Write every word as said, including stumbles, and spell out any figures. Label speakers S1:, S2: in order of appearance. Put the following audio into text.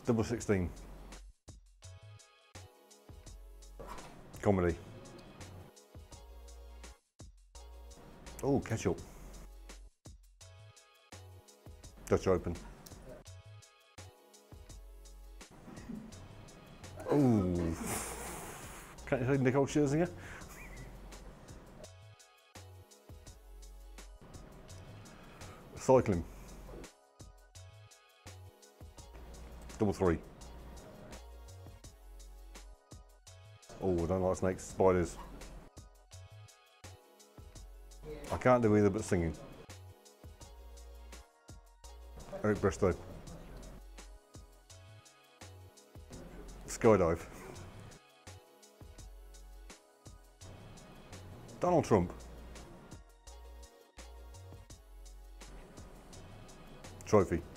S1: Double sixteen. Comedy. Oh, ketchup. Dutch Open. Oh. Can't you say Nicole Scherzinger? Cycling. Double three. Oh, I don't like snakes. Spiders. I can't do either but singing. Eric Bristow. Skydive. Donald Trump. Trophy.